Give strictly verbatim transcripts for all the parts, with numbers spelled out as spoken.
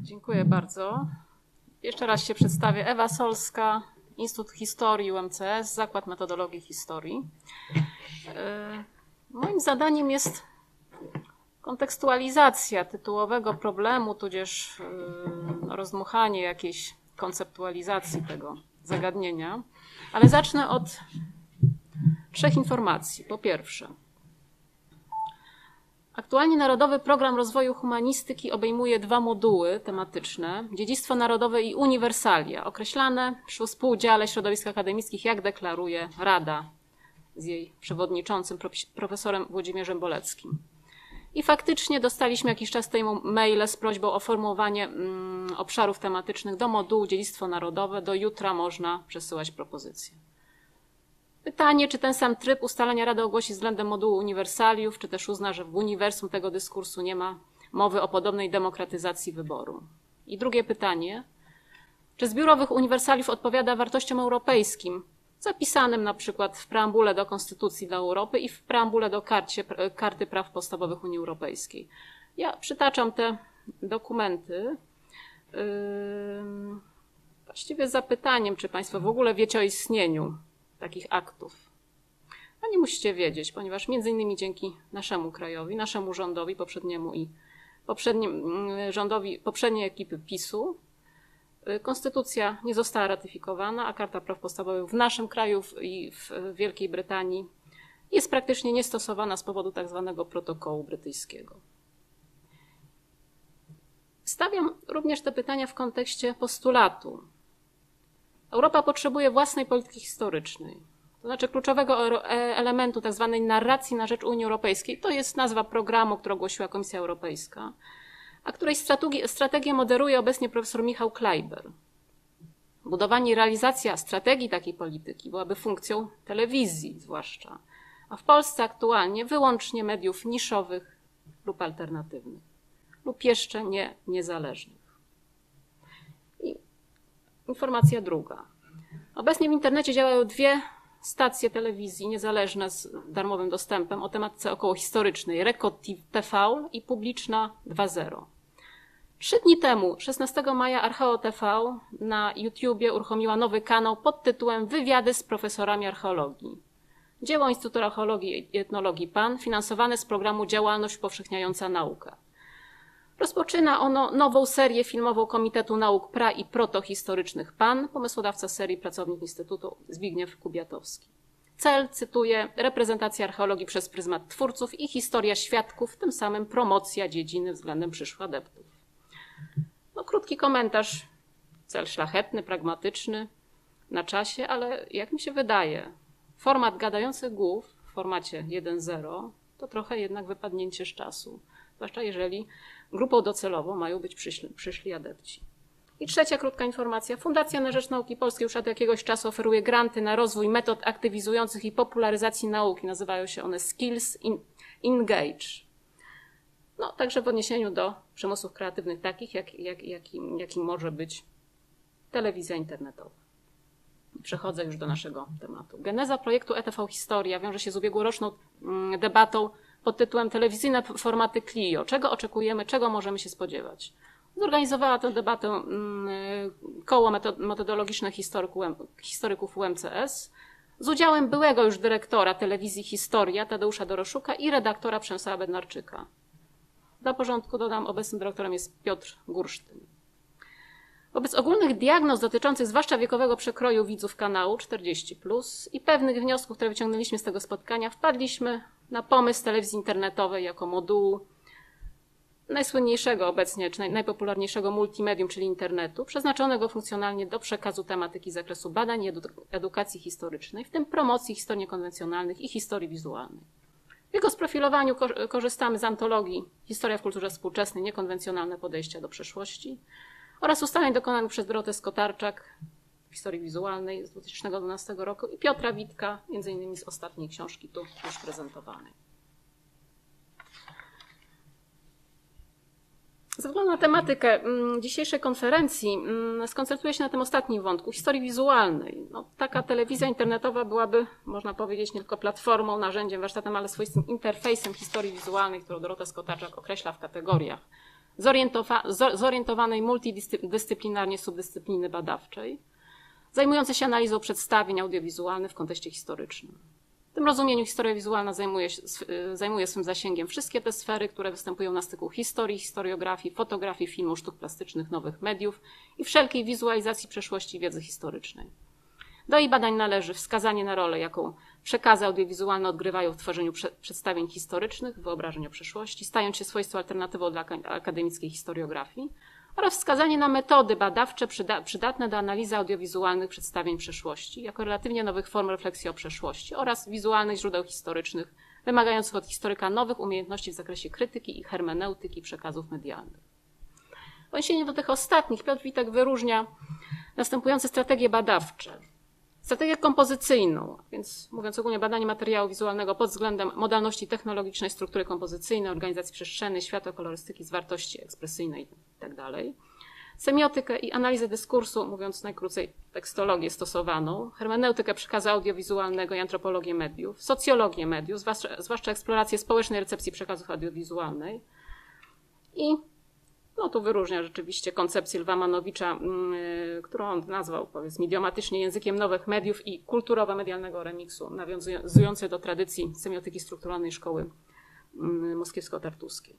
Dziękuję bardzo. Jeszcze raz się przedstawię. Ewa Solska, Instytut Historii U M C S, Zakład Metodologii Historii. Moim zadaniem jest kontekstualizacja tytułowego problemu, tudzież rozdmuchanie jakiejś konceptualizacji tego zagadnienia. Ale zacznę od trzech informacji. Po pierwsze, aktualnie Narodowy Program Rozwoju Humanistyki obejmuje dwa moduły tematyczne: dziedzictwo narodowe i uniwersalia, określane przy współudziale środowisk akademickich, jak deklaruje Rada z jej przewodniczącym, profesorem Włodzimierzem Boleckim. I faktycznie dostaliśmy jakiś czas temu maile z prośbą o formułowanie mm, obszarów tematycznych do modułu dziedzictwo narodowe. Do jutra można przesyłać propozycje. Pytanie, czy ten sam tryb ustalania Rada ogłosi względem modułu uniwersaliów, czy też uzna, że w uniwersum tego dyskursu nie ma mowy o podobnej demokratyzacji wyboru. I drugie pytanie, czy zbiór owych uniwersaliów odpowiada wartościom europejskim, zapisanym na przykład w preambule do Konstytucji dla Europy i w preambule do karcie, Karty Praw Podstawowych Unii Europejskiej. Ja przytaczam te dokumenty yy, właściwie z zapytaniem, czy Państwo w ogóle wiecie o istnieniu takich aktów. A nie musicie wiedzieć, ponieważ między innymi dzięki naszemu krajowi, naszemu rządowi poprzedniemu i poprzednim rządowi poprzedniej ekipy PiSu konstytucja nie została ratyfikowana, a Karta Praw Podstawowych w naszym kraju i w Wielkiej Brytanii jest praktycznie niestosowana z powodu tak zwanego protokołu brytyjskiego. Stawiam również te pytania w kontekście postulatu. Europa potrzebuje własnej polityki historycznej, to znaczy kluczowego elementu tak zwanej narracji na rzecz Unii Europejskiej. To jest nazwa programu, który ogłosiła Komisja Europejska, a której strategię moderuje obecnie profesor Michał Klejber. Budowanie i realizacja strategii takiej polityki byłaby funkcją telewizji zwłaszcza, a w Polsce aktualnie wyłącznie mediów niszowych lub alternatywnych, lub jeszcze nie niezależnych. I informacja druga. Obecnie w internecie działają dwie stacje telewizji niezależne z darmowym dostępem o tematyce okołohistorycznej: Rekord T V i Publiczna dwa zero. Trzy dni temu, szesnastego maja, Archeo T V na YouTubie uruchomiła nowy kanał pod tytułem Wywiady z profesorami archeologii. Dzieło Instytutu Archeologii i Etnologii PAN, finansowane z programu Działalność Upowszechniająca Naukę. Rozpoczyna ono nową serię filmową Komitetu Nauk Pra i Protohistorycznych PAN, pomysłodawca serii pracownik Instytutu Zbigniew Kubiatowski. Cel, cytuję, reprezentacja archeologii przez pryzmat twórców i historia świadków, tym samym promocja dziedziny względem przyszłych adeptów. No, krótki komentarz, cel szlachetny, pragmatyczny, na czasie, ale jak mi się wydaje, format gadających głów w formacie jeden zero to trochę jednak wypadnięcie z czasu, zwłaszcza jeżeli grupą docelową mają być przyszli, przyszli adepci. I trzecia krótka informacja. Fundacja na Rzecz Nauki Polskiej już od jakiegoś czasu oferuje granty na rozwój metod aktywizujących i popularyzacji nauki. Nazywają się one Skills Engage. No, także w odniesieniu do przemysłów kreatywnych takich, jak, jak, jakim, jakim może być telewizja internetowa. Przechodzę już do naszego tematu. Geneza projektu E T V Historia wiąże się z ubiegłoroczną debatą pod tytułem Telewizyjne formaty Clio. Czego oczekujemy, czego możemy się spodziewać? Zorganizowała tę debatę koło metodologiczne historyków U M C S z udziałem byłego już dyrektora telewizji Historia Tadeusza Doroszuka i redaktora Przemysława Bednarczyka. Dla porządku dodam, obecnym dyrektorem jest Piotr Gursztyn. Wobec ogólnych diagnoz dotyczących zwłaszcza wiekowego przekroju widzów kanału czterdzieści plus i pewnych wniosków, które wyciągnęliśmy z tego spotkania, wpadliśmy na pomysł telewizji internetowej jako modułu najsłynniejszego obecnie, czy najpopularniejszego multimedium, czyli internetu, przeznaczonego funkcjonalnie do przekazu tematyki z zakresu badań i edukacji historycznej, w tym promocji historii niekonwencjonalnych i historii wizualnej. W jego sprofilowaniu korzystamy z antologii Historia w kulturze współczesnej, niekonwencjonalne podejścia do przeszłości oraz ustaleń dokonanych przez Dorotę Skotarczak w historii wizualnej z dwa tysiące dwunastego roku i Piotra Witka, między innymi z ostatniej książki tu już prezentowanej. Ze względu na tematykę dzisiejszej konferencji skoncentruję się na tym ostatnim wątku, historii wizualnej. No, taka telewizja internetowa byłaby, można powiedzieć, nie tylko platformą, narzędziem, warsztatem, ale swoistym interfejsem historii wizualnej, którą Dorota Skotarczak określa w kategoriach zorientowanej multidyscyplinarnie subdyscypliny badawczej, zajmującej się analizą przedstawień audiowizualnych w kontekście historycznym. W tym rozumieniu historia wizualna zajmuje, zajmuje swym zasięgiem wszystkie te sfery, które występują na styku historii, historiografii, fotografii, filmu, sztuk plastycznych, nowych mediów i wszelkiej wizualizacji przeszłości i wiedzy historycznej. Do jej badań należy wskazanie na rolę, jaką przekazy audiowizualne odgrywają w tworzeniu przedstawień historycznych, wyobrażeń o przeszłości, stając się swoistą alternatywą dla akademickiej historiografii, oraz wskazanie na metody badawcze przydatne do analizy audiowizualnych przedstawień przeszłości, jako relatywnie nowych form refleksji o przeszłości oraz wizualnych źródeł historycznych, wymagających od historyka nowych umiejętności w zakresie krytyki i hermeneutyki przekazów medialnych. W odniesieniu do tych ostatnich Piotr Witek wyróżnia następujące strategie badawcze. Strategię kompozycyjną, więc mówiąc ogólnie badanie materiału wizualnego pod względem modalności technologicznej, struktury kompozycyjnej, organizacji przestrzennej, światłokolorystyki, zwartości ekspresyjnej itd. Semiotykę i analizę dyskursu, mówiąc najkrócej tekstologię stosowaną, hermeneutykę przekazu audiowizualnego i antropologię mediów, socjologię mediów, zwłaszcza, zwłaszcza eksplorację społecznej recepcji przekazów audiowizualnej i no tu wyróżnia rzeczywiście koncepcję Lwa Manowicza, yy, którą on nazwał, powiedzmy, idiomatycznie językiem nowych mediów i kulturowo-medialnego remiksu, nawiązujący do tradycji semiotyki strukturalnej szkoły yy, moskiewsko-tartuskiej.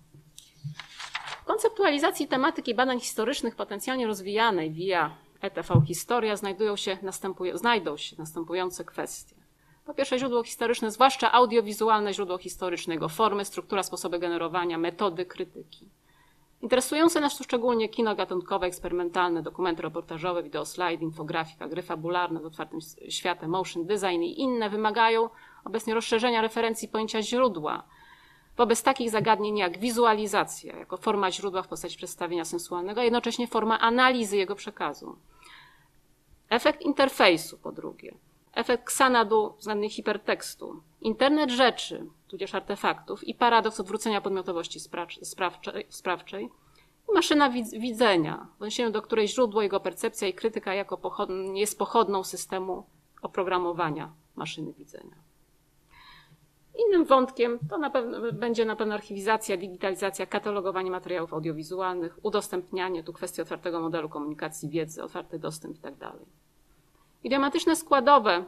W konceptualizacji tematyki badań historycznych potencjalnie rozwijanej via E T V Historia znajdują się, następują, znajdą się następujące kwestie. Po pierwsze, źródło historyczne, zwłaszcza audiowizualne źródło historyczne, jego formy, struktura, sposoby generowania, metody, krytyki. Interesujące nas tu szczególnie kino gatunkowe, eksperymentalne, dokumenty reportażowe, wideoslajd, infografika, gry fabularne z otwartym światem, motion design i inne wymagają obecnie rozszerzenia referencji pojęcia źródła wobec takich zagadnień jak wizualizacja jako forma źródła w postaci przedstawienia sensualnego, a jednocześnie forma analizy jego przekazu. Efekt interfejsu po drugie, efekt Xanadu względnie hipertekstu, internet rzeczy, tudzież artefaktów i paradoks odwrócenia podmiotowości sprawczej, sprawczej i maszyna widzenia, w odniesieniu do której źródło, jego percepcja i krytyka jako pochod, jest pochodną systemu oprogramowania maszyny widzenia. Innym wątkiem to na pewno, będzie na pewno archiwizacja, digitalizacja, katalogowanie materiałów audiowizualnych, udostępnianie, tu kwestia otwartego modelu komunikacji wiedzy, otwarty dostęp itd. Idiomatyczne składowe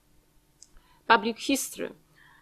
public history,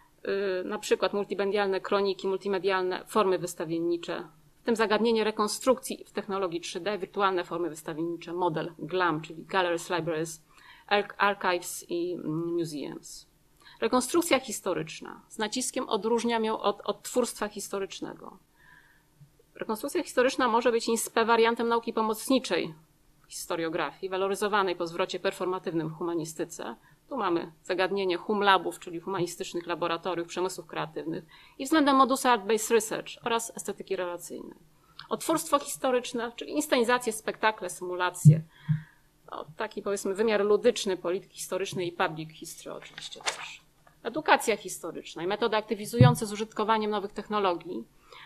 na przykład multimedialne kroniki, multimedialne formy wystawiennicze, w tym zagadnienie rekonstrukcji w technologii trzy D, wirtualne formy wystawiennicze, model GLAM, czyli Galleries, Libraries, Archives i Museums. Rekonstrukcja historyczna z naciskiem odróżniam ją od odtwórstwa historycznego. Rekonstrukcja historyczna może być in spe wariantem nauki pomocniczej w historiografii, waloryzowanej po zwrocie performatywnym w humanistyce. Tu mamy zagadnienie humlabów, czyli humanistycznych laboratoriów przemysłów kreatywnych i względem modusa Art-Based Research oraz estetyki relacyjnej. Odtwórstwo historyczne, czyli inscenizacje, spektakle, symulacje. No, taki powiedzmy wymiar ludyczny polityki historycznej i public history oczywiście też. Edukacja historyczna i metody aktywizujące z użytkowaniem nowych technologii,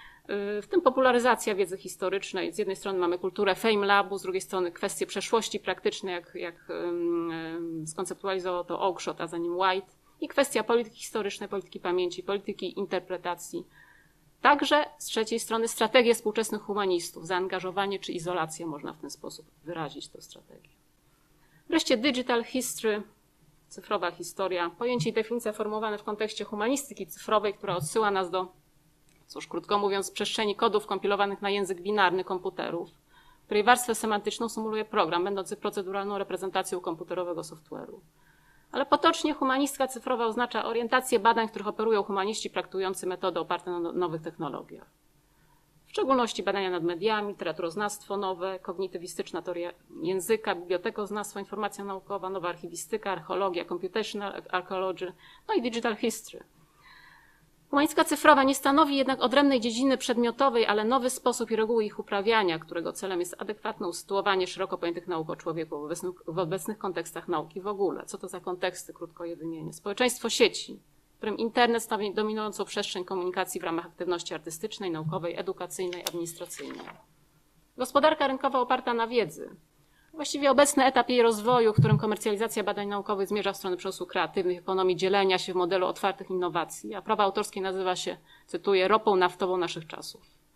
w tym popularyzacja wiedzy historycznej. Z jednej strony mamy kulturę Fame Labu, z drugiej strony kwestie przeszłości praktycznej, jak, jak um, skonceptualizował to Oakeshott, a za nim White, i kwestia polityki historycznej, polityki pamięci, polityki interpretacji. Także z trzeciej strony strategie współczesnych humanistów, zaangażowanie czy izolacja, można w ten sposób wyrazić tę strategię. Wreszcie digital history, cyfrowa historia, pojęcie i definicja formowane w kontekście humanistyki cyfrowej, która odsyła nas do, cóż, krótko mówiąc, przestrzeni kodów kompilowanych na język binarny komputerów, której warstwę semantyczną symuluje program, będący proceduralną reprezentacją komputerowego software'u. Ale potocznie humanistka cyfrowa oznacza orientację badań, w których operują humaniści praktykujący metody oparte na nowych technologiach. W szczególności badania nad mediami, literaturoznawstwo nowe, kognitywistyczna teoria języka, bibliotekoznawstwo, informacja naukowa, nowa archiwistyka, archeologia, computational archaeology, no i digital history. Humanistka cyfrowa nie stanowi jednak odrębnej dziedziny przedmiotowej, ale nowy sposób i reguły ich uprawiania, którego celem jest adekwatne usytuowanie szeroko pojętych nauk o człowieku w obecnych, w obecnych kontekstach nauki w ogóle. Co to za konteksty? Krótko je wymienię. Społeczeństwo sieci, w którym internet stanowi dominującą przestrzeń komunikacji w ramach aktywności artystycznej, naukowej, edukacyjnej, administracyjnej. Gospodarka rynkowa oparta na wiedzy. Właściwie obecny etap jej rozwoju, w którym komercjalizacja badań naukowych zmierza w stronę przemysłów kreatywnych, ekonomii dzielenia się w modelu otwartych innowacji, a prawa autorskie nazywa się, cytuję, ropą naftową naszych czasów.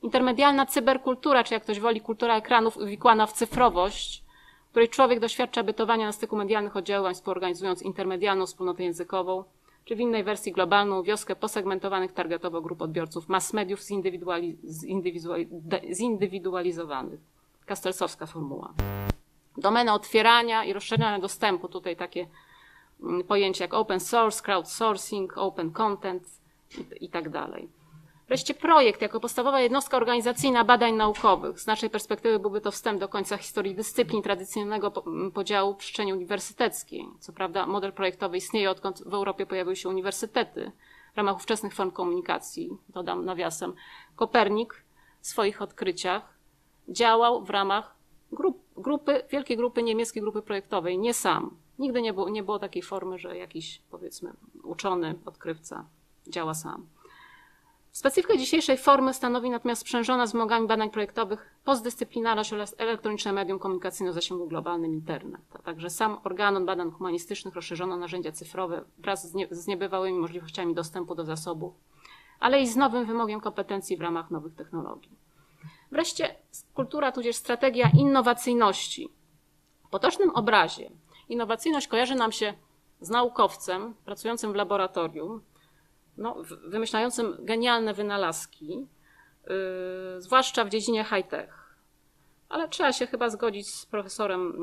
Intermedialna cyberkultura, czy jak ktoś woli, kultura ekranów uwikłana w cyfrowość, w której człowiek doświadcza bytowania na styku medialnych oddziaływań, współorganizując intermedialną wspólnotę językową, czy w innej wersji globalną wioskę posegmentowanych targetowo grup odbiorców mass mediów zindywiduali zindywiduali zindywidualizowanych. Kastelsowska formuła. Domenę otwierania i rozszerzania dostępu, tutaj takie pojęcia jak open source, crowdsourcing, open content i, i tak dalej. Wreszcie projekt jako podstawowa jednostka organizacyjna badań naukowych. Z naszej perspektywy byłby to wstęp do końca historii dyscyplin tradycyjnego podziału w przestrzeni uniwersyteckiej. Co prawda model projektowy istnieje, odkąd w Europie pojawiły się uniwersytety w ramach ówczesnych form komunikacji. Dodam nawiasem. Kopernik w swoich odkryciach działał w ramach grup, grupy, wielkiej grupy niemieckiej grupy projektowej, nie sam. Nigdy nie było, nie było takiej formy, że jakiś, powiedzmy, uczony, odkrywca działa sam. Specyfikę dzisiejszej formy stanowi natomiast sprzężona z wymogami badań projektowych postdyscyplinarność oraz elektroniczne medium komunikacyjne o zasięgu globalnym internet. A także sam organon badań humanistycznych rozszerzono narzędzia cyfrowe wraz z, nie, z niebywałymi możliwościami dostępu do zasobów, ale i z nowym wymogiem kompetencji w ramach nowych technologii. Wreszcie kultura tudzież strategia innowacyjności. W potocznym obrazie innowacyjność kojarzy nam się z naukowcem pracującym w laboratorium, no, wymyślającym genialne wynalazki, yy, zwłaszcza w dziedzinie high-tech. Ale trzeba się chyba zgodzić z profesorem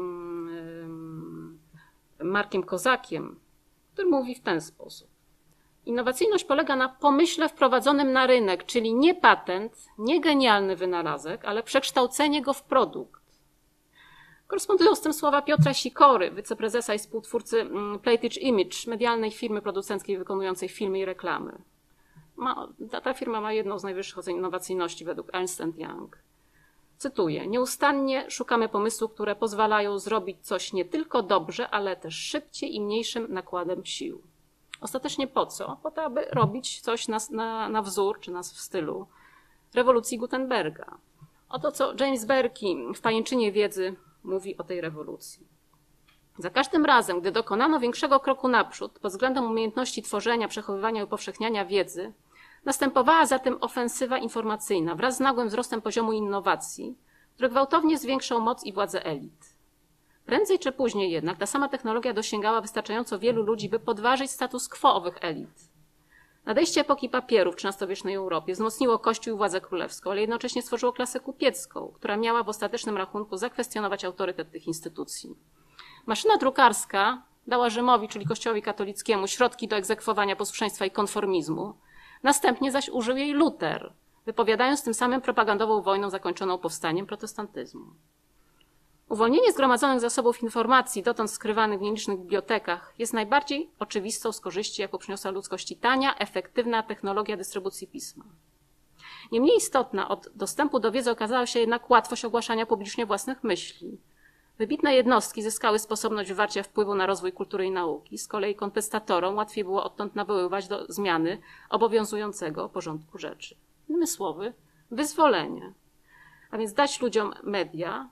yy, Markiem Kozakiem, który mówi w ten sposób. Innowacyjność polega na pomyśle wprowadzonym na rynek, czyli nie patent, nie genialny wynalazek, ale przekształcenie go w produkt. Korespondują z tym słowa Piotra Sikory, wiceprezesa i współtwórcy Playtech Image, medialnej firmy producenckiej wykonującej filmy i reklamy. Ma, ta, ta firma ma jedną z najwyższych ocen innowacyjności według Ernst and Young. Cytuję: nieustannie szukamy pomysłów, które pozwalają zrobić coś nie tylko dobrze, ale też szybciej i mniejszym nakładem sił. Ostatecznie po co? Po to, aby robić coś na, na, na wzór, czy nas w stylu rewolucji Gutenberga. Oto co James Berkey w Pajęczynie wiedzy mówi o tej rewolucji. Za każdym razem, gdy dokonano większego kroku naprzód pod względem umiejętności tworzenia, przechowywania i upowszechniania wiedzy, następowała zatem ofensywa informacyjna wraz z nagłym wzrostem poziomu innowacji, który gwałtownie zwiększał moc i władzę elit. Prędzej czy później jednak ta sama technologia dosięgała wystarczająco wielu ludzi, by podważyć status quo owych elit. Nadejście epoki papieru w trzynastowiecznej Europie wzmocniło Kościół i władzę królewską, ale jednocześnie stworzyło klasę kupiecką, która miała w ostatecznym rachunku zakwestionować autorytet tych instytucji. Maszyna drukarska dała Rzymowi, czyli Kościołowi katolickiemu, środki do egzekwowania posłuszeństwa i konformizmu, następnie zaś użył jej Luter, wypowiadając tym samym propagandową wojną zakończoną powstaniem protestantyzmu. Uwolnienie zgromadzonych zasobów informacji, dotąd skrywanych w nielicznych bibliotekach, jest najbardziej oczywistą z korzyści, jaką przyniosła ludzkości tania, efektywna technologia dystrybucji pisma. Niemniej istotna od dostępu do wiedzy okazała się jednak łatwość ogłaszania publicznie własnych myśli. Wybitne jednostki zyskały sposobność wywarcia wpływu na rozwój kultury i nauki, z kolei kontestatorom łatwiej było odtąd nawoływać do zmiany obowiązującego porządku rzeczy. Innymi słowy, wyzwolenie. A więc dać ludziom media,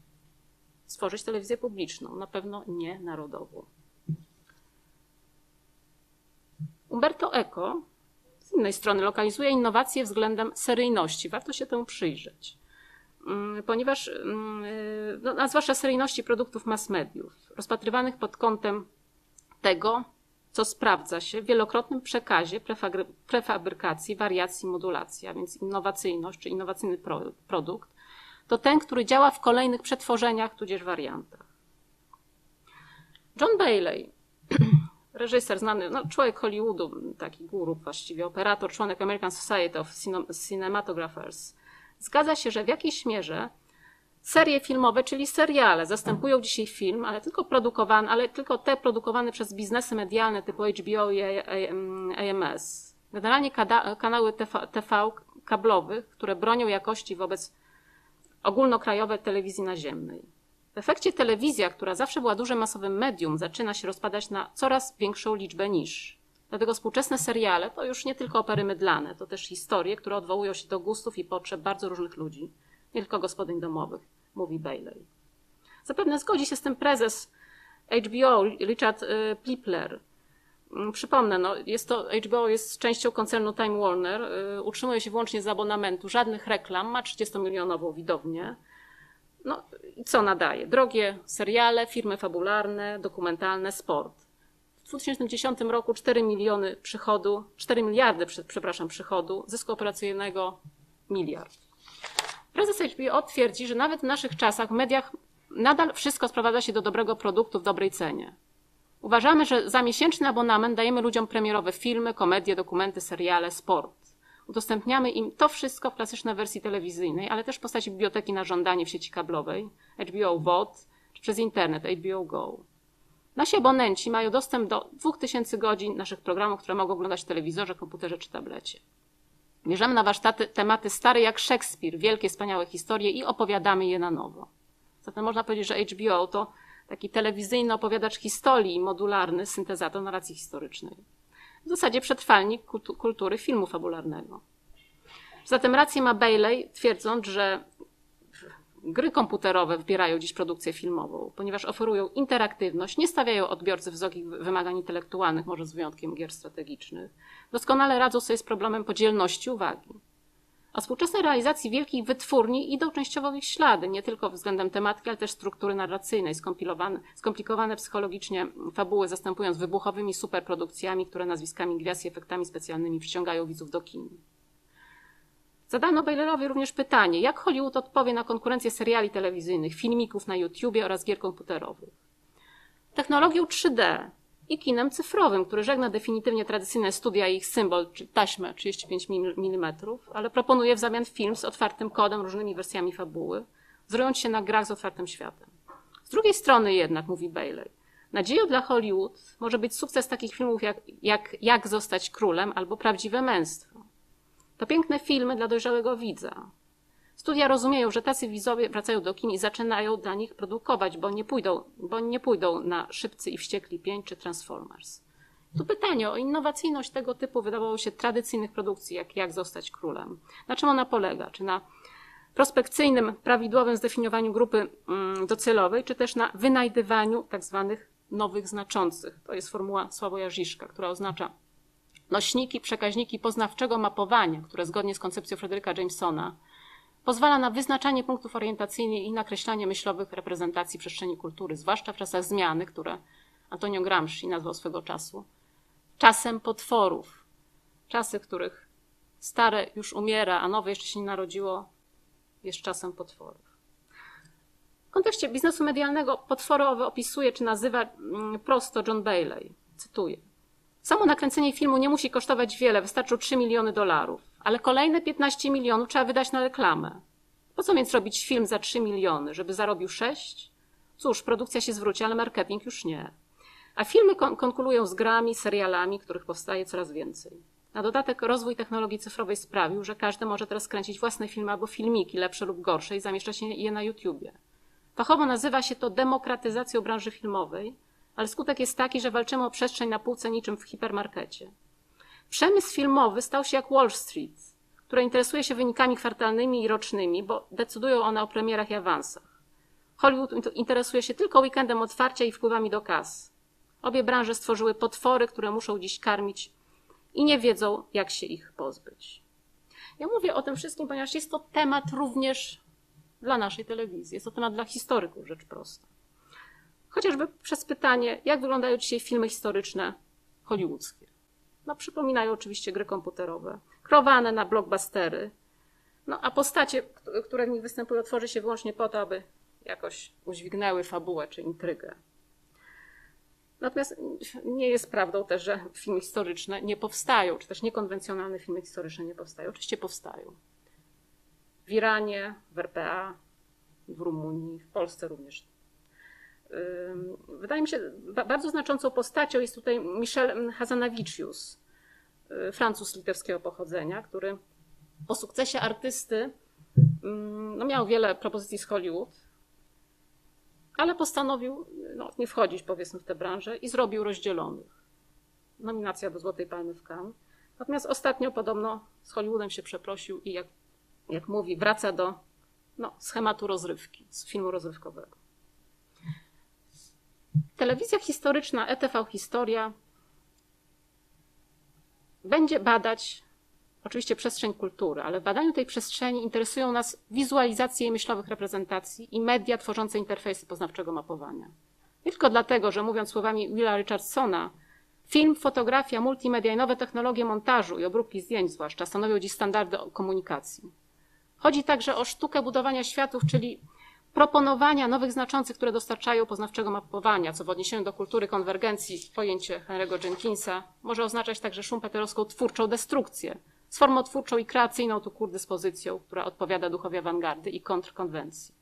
stworzyć telewizję publiczną, na pewno nie narodową. Umberto Eco z innej strony lokalizuje innowacje względem seryjności. Warto się temu przyjrzeć, ponieważ, no, a zwłaszcza seryjności produktów mass mediów, rozpatrywanych pod kątem tego, co sprawdza się w wielokrotnym przekazie, prefabrykacji, wariacji, modulacji, a więc innowacyjność czy innowacyjny produkt, to ten, który działa w kolejnych przetworzeniach, tudzież wariantach. John Bailey, reżyser znany, no, człowiek Hollywoodu, taki guru właściwie, operator, członek American Society of Cinematographers, zgadza się, że w jakiejś mierze serie filmowe, czyli seriale, zastępują dzisiaj film, ale tylko produkowane, ale tylko te produkowane przez biznesy medialne typu H B O i A M S. Generalnie kanały T V kablowych, które bronią jakości wobec ogólnokrajowej telewizji naziemnej. W efekcie telewizja, która zawsze była dużym masowym medium, zaczyna się rozpadać na coraz większą liczbę nisz. Dlatego współczesne seriale to już nie tylko opery mydlane, to też historie, które odwołują się do gustów i potrzeb bardzo różnych ludzi, nie tylko gospodyń domowych, mówi Bailey. Zapewne zgodzi się z tym prezes H B O, Richard Plepler, Przypomnę, no, jest to, H B O jest częścią koncernu Time Warner, y, utrzymuje się wyłącznie z abonamentu, żadnych reklam, ma trzydziestomilionową widownię. No i co nadaje? Drogie seriale, filmy fabularne, dokumentalne, sport. W dwa tysiące dziesiątym roku cztery miliony przychodu, cztery miliardy, przepraszam, przychodu, zysku operacyjnego miliard. Prezes H B O twierdzi, że nawet w naszych czasach w mediach nadal wszystko sprowadza się do dobrego produktu w dobrej cenie. Uważamy, że za miesięczny abonament dajemy ludziom premierowe filmy, komedie, dokumenty, seriale, sport. Udostępniamy im to wszystko w klasycznej wersji telewizyjnej, ale też w postaci biblioteki na żądanie w sieci kablowej, H B O V O D, czy przez internet, H B O Go. Nasi abonenci mają dostęp do dwóch tysięcy godzin naszych programów, które mogą oglądać w telewizorze, komputerze czy tablecie. Bierzemy na warsztaty tematy stare jak Szekspir, wielkie, wspaniałe historie i opowiadamy je na nowo. Zatem można powiedzieć, że H B O to taki telewizyjny opowiadacz historii, modularny syntezator narracji historycznej. W zasadzie przetrwalnik kultury filmu fabularnego. Zatem rację ma Bailey, twierdząc, że gry komputerowe wspierają dziś produkcję filmową, ponieważ oferują interaktywność, nie stawiają odbiorcy wysokich wymagań intelektualnych, może z wyjątkiem gier strategicznych. Doskonale radzą sobie z problemem podzielności uwagi. A współczesnej realizacji wielkich wytwórni idą częściowo w ich ślady, nie tylko względem tematyki, ale też struktury narracyjnej, skomplikowane, skomplikowane psychologicznie fabuły zastępując wybuchowymi superprodukcjami, które nazwiskami gwiazd i efektami specjalnymi przyciągają widzów do kin. Zadano Baileyowi również pytanie, jak Hollywood odpowie na konkurencję seriali telewizyjnych, filmików na YouTubie oraz gier komputerowych. Technologią trzy D i kinem cyfrowym, który żegna definitywnie tradycyjne studia i ich symbol, czy taśmę trzydzieści pięć milimetrów, ale proponuje w zamian film z otwartym kodem, różnymi wersjami fabuły, wzorując się na grach z otwartym światem. Z drugiej strony jednak, mówi Bailey, nadzieją dla Hollywood może być sukces takich filmów jak Jak, jak zostać królem albo Prawdziwe męstwo. To piękne filmy dla dojrzałego widza. Studia rozumieją, że tacy widzowie wracają do kin i zaczynają dla nich produkować, bo nie pójdą, bo nie pójdą na Szybcy i Wściekli pięć czy Transformers. Tu pytanie o innowacyjność tego typu wydawało się tradycyjnych produkcji, jak Jak zostać królem. Na czym ona polega? Czy na prospekcyjnym, prawidłowym zdefiniowaniu grupy docelowej, czy też na wynajdywaniu tak zwanych nowych znaczących? To jest formuła Sławoja Žižka, która oznacza nośniki, przekaźniki poznawczego mapowania, które zgodnie z koncepcją Frederica Jamesona pozwala na wyznaczanie punktów orientacyjnych i nakreślanie myślowych reprezentacji przestrzeni kultury, zwłaszcza w czasach zmiany, które Antonio Gramsci nazwał swego czasu czasem potworów. Czasy, w których stare już umiera, a nowe jeszcze się nie narodziło, jest czasem potworów. W kontekście biznesu medialnego potworowe opisuje czy nazywa prosto John Bailey. Cytuję. Samo nakręcenie filmu nie musi kosztować wiele, wystarczą trzy miliony dolarów, ale kolejne piętnaście milionów trzeba wydać na reklamę. Po co więc robić film za trzy miliony, żeby zarobił sześć? Cóż, produkcja się zwróci, ale marketing już nie. A filmy kon- konkurują z grami, serialami, których powstaje coraz więcej. Na dodatek rozwój technologii cyfrowej sprawił, że każdy może teraz kręcić własne filmy albo filmiki, lepsze lub gorsze i zamieszczać je na YouTubie. Fachowo nazywa się to demokratyzacją branży filmowej, ale skutek jest taki, że walczymy o przestrzeń na półce niczym w hipermarkecie. Przemysł filmowy stał się jak Wall Street, które interesuje się wynikami kwartalnymi i rocznymi, bo decydują one o premierach i awansach. Hollywood interesuje się tylko weekendem otwarcia i wpływami do kas. Obie branże stworzyły potwory, które muszą dziś karmić i nie wiedzą, jak się ich pozbyć. Ja mówię o tym wszystkim, ponieważ jest to temat również dla naszej telewizji. Jest to temat dla historyków, rzecz prosta. Chociażby przez pytanie, jak wyglądają dzisiaj filmy historyczne hollywoodzkie. No, przypominają oczywiście gry komputerowe, kreowane na blockbustery, no, a postacie, które w nich występują, tworzy się wyłącznie po to, aby jakoś udźwignęły fabułę czy intrygę. Natomiast nie jest prawdą też, że filmy historyczne nie powstają, czy też niekonwencjonalne filmy historyczne nie powstają. Oczywiście powstają. W Iranie, w R P A, w Rumunii, w Polsce również. Wydaje mi się, bardzo znaczącą postacią jest tutaj Michel Hazanavicius, Francuz litewskiego pochodzenia, który po sukcesie artysty no, miał wiele propozycji z Hollywood, ale postanowił no, nie wchodzić, powiedzmy, w tę branżę i zrobił Rozdzielonych. Nominacja do Złotej Palmy w Cannes. Natomiast ostatnio podobno z Hollywoodem się przeprosił i jak, jak mówi, wraca do no, schematu rozrywki, z filmu rozrywkowego. Telewizja historyczna, E T V Historia będzie badać oczywiście przestrzeń kultury, ale w badaniu tej przestrzeni interesują nas wizualizacje jej myślowych reprezentacji i media tworzące interfejsy poznawczego mapowania. Nie tylko dlatego, że mówiąc słowami Willa Richardsona, film, fotografia, multimedia i nowe technologie montażu i obróbki zdjęć zwłaszcza stanowią dziś standardy komunikacji. Chodzi także o sztukę budowania światów, czyli proponowania nowych znaczących, które dostarczają poznawczego mapowania, co w odniesieniu do kultury konwergencji, pojęcie Henry'ego Jenkinsa, może oznaczać także schumpeterowską twórczą destrukcję, z formotwórczą i kreacyjną tu kur dyspozycją, która odpowiada duchowi awangardy i kontrkonwencji.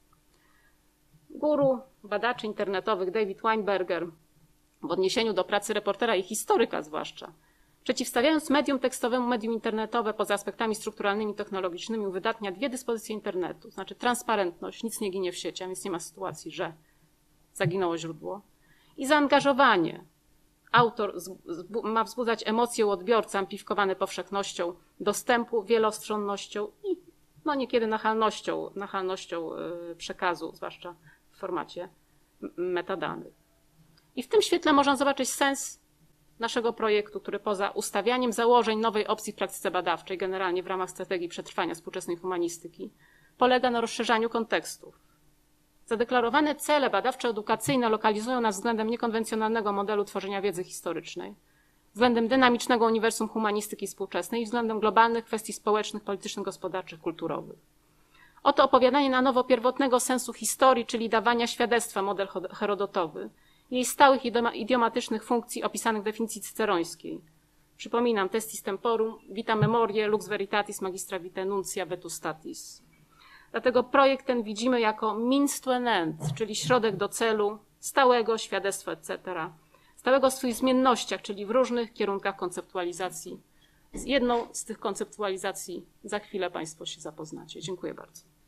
Guru badaczy internetowych David Weinberger w odniesieniu do pracy reportera i historyka zwłaszcza, przeciwstawiając medium tekstowemu medium internetowe poza aspektami strukturalnymi, technologicznymi, uwydatnia dwie dyspozycje internetu, znaczy transparentność, nic nie ginie w sieci, a więc nie ma sytuacji, że zaginęło źródło, i zaangażowanie. Autor ma wzbudzać emocje u odbiorcy amplifikowane powszechnością dostępu, wielostronnością i no niekiedy nachalnością, nachalnością przekazu, zwłaszcza w formacie metadanych. I w tym świetle można zobaczyć sens naszego projektu, który poza ustawianiem założeń nowej opcji w praktyce badawczej, generalnie w ramach strategii przetrwania współczesnej humanistyki, polega na rozszerzaniu kontekstów. Zadeklarowane cele badawczo-edukacyjne lokalizują nas względem niekonwencjonalnego modelu tworzenia wiedzy historycznej, względem dynamicznego uniwersum humanistyki współczesnej i względem globalnych kwestii społecznych, politycznych, gospodarczych, kulturowych. Oto opowiadanie na nowo pierwotnego sensu historii, czyli dawania świadectwa, model herodotowy, jej stałych idiomatycznych funkcji opisanych w definicji cycerońskiej. Przypominam, testis temporum, vita memorie, lux veritatis, magistra vitae nuntia vetus statis. Dlatego projekt ten widzimy jako means to an end, czyli środek do celu, stałego świadectwa, et cetera. Stałego w swoich zmiennościach, czyli w różnych kierunkach konceptualizacji. Z jedną z tych konceptualizacji za chwilę Państwo się zapoznacie. Dziękuję bardzo.